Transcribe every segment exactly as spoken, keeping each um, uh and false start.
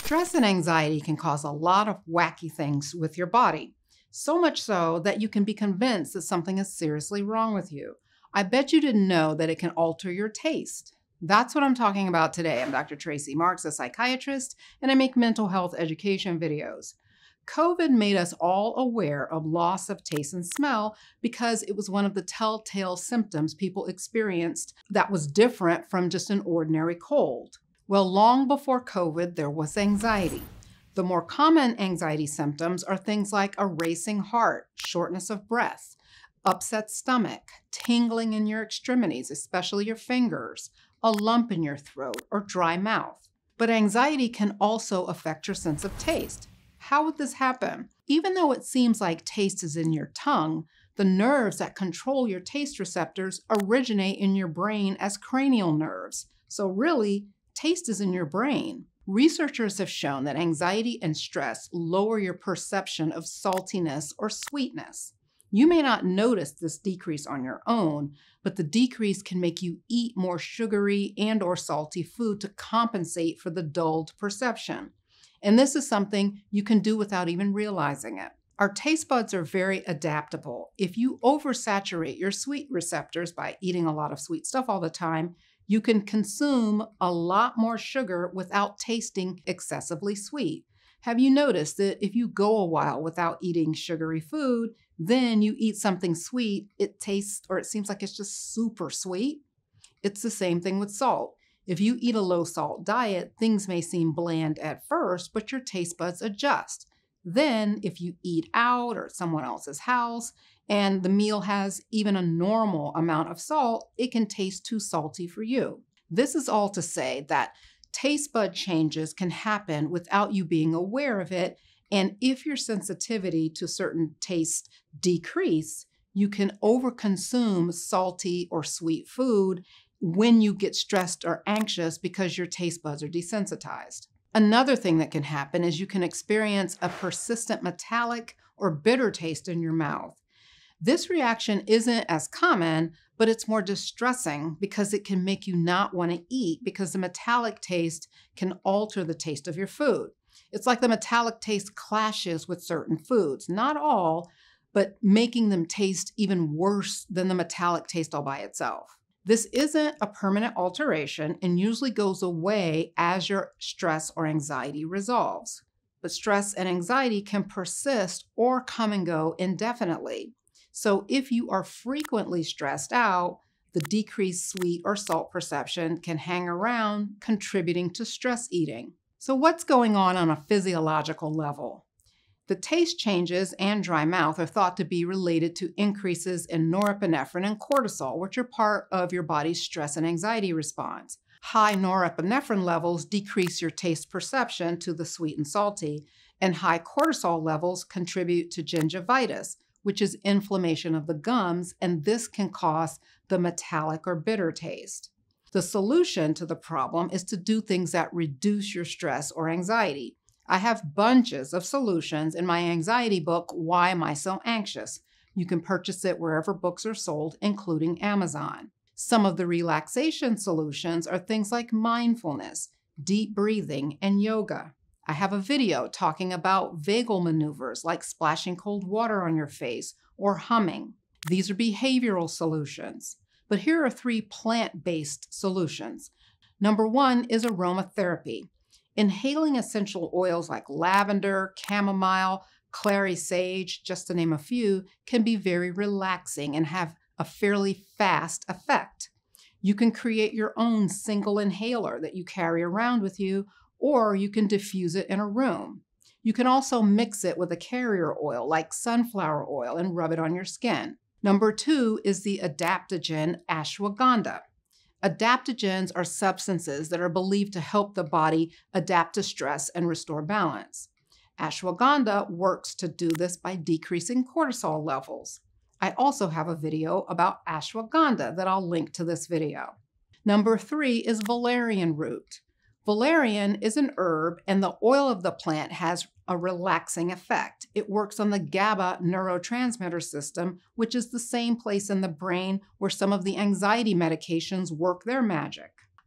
Stress and anxiety can cause a lot of wacky things with your body, so much so that you can be convinced that something is seriously wrong with you. I bet you didn't know that it can alter your taste. That's what I'm talking about today. I'm Doctor Tracy Marks, a psychiatrist, and I make mental health education videos. COVID made us all aware of loss of taste and smell because it was one of the telltale symptoms people experienced that was different from just an ordinary cold. Well, long before COVID, there was anxiety. The more common anxiety symptoms are things like a racing heart, shortness of breath, upset stomach, tingling in your extremities, especially your fingers, a lump in your throat, or dry mouth. But anxiety can also affect your sense of taste. How would this happen? Even though it seems like taste is in your tongue, the nerves that control your taste receptors originate in your brain as cranial nerves. So really, taste is in your brain. Researchers have shown that anxiety and stress lower your perception of saltiness or sweetness. You may not notice this decrease on your own, but the decrease can make you eat more sugary and or salty food to compensate for the dulled perception. And this is something you can do without even realizing it. Our taste buds are very adaptable. If you oversaturate your sweet receptors by eating a lot of sweet stuff all the time, you can consume a lot more sugar without tasting excessively sweet. Have you noticed that if you go a while without eating sugary food, then you eat something sweet, it tastes or it seems like it's just super sweet? It's the same thing with salt. If you eat a low salt diet, things may seem bland at first, but your taste buds adjust. Then if you eat out or at someone else's house and the meal has even a normal amount of salt, it can taste too salty for you. This is all to say that taste bud changes can happen without you being aware of it. And if your sensitivity to certain tastes decrease, you can overconsume salty or sweet food when you get stressed or anxious because your taste buds are desensitized. Another thing that can happen is you can experience a persistent metallic or bitter taste in your mouth. This reaction isn't as common, but it's more distressing because it can make you not want to eat because the metallic taste can alter the taste of your food. It's like the metallic taste clashes with certain foods, not all, but making them taste even worse than the metallic taste all by itself. This isn't a permanent alteration and usually goes away as your stress or anxiety resolves. But stress and anxiety can persist or come and go indefinitely. So if you are frequently stressed out, the decreased sweet or salt perception can hang around, contributing to stress eating. So what's going on on a physiological level? The taste changes and dry mouth are thought to be related to increases in norepinephrine and cortisol, which are part of your body's stress and anxiety response. High norepinephrine levels decrease your taste perception to the sweet and salty, and high cortisol levels contribute to gingivitis, which is inflammation of the gums, and this can cause the metallic or bitter taste. The solution to the problem is to do things that reduce your stress or anxiety. I have bunches of solutions in my anxiety book, Why Am I So Anxious? You can purchase it wherever books are sold, including Amazon. Some of the relaxation solutions are things like mindfulness, deep breathing, and yoga. I have a video talking about vagal maneuvers like splashing cold water on your face or humming. These are behavioral solutions. But here are three plant-based solutions. Number one is aromatherapy. Inhaling essential oils like lavender, chamomile, clary sage, just to name a few, can be very relaxing and have a fairly fast effect. You can create your own single inhaler that you carry around with you, or you can diffuse it in a room. You can also mix it with a carrier oil like sunflower oil and rub it on your skin. Number two is the adaptogen ashwagandha. Adaptogens are substances that are believed to help the body adapt to stress and restore balance. Ashwagandha works to do this by decreasing cortisol levels. I also have a video about ashwagandha that I'll link to this video. Number three is valerian root. Valerian is an herb, and the oil of the plant has a relaxing effect. It works on the GABA neurotransmitter system, which is the same place in the brain where some of the anxiety medications work their magic.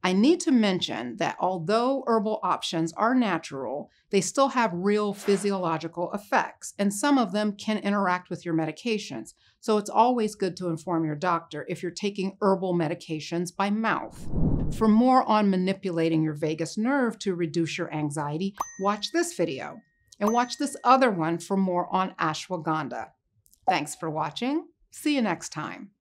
I need to mention that although herbal options are natural, they still have real physiological effects, and some of them can interact with your medications. So it's always good to inform your doctor if you're taking herbal medications by mouth. For more on manipulating your vagus nerve to reduce your anxiety, watch this video, and watch this other one for more on ashwagandha. Thanks for watching. See you next time.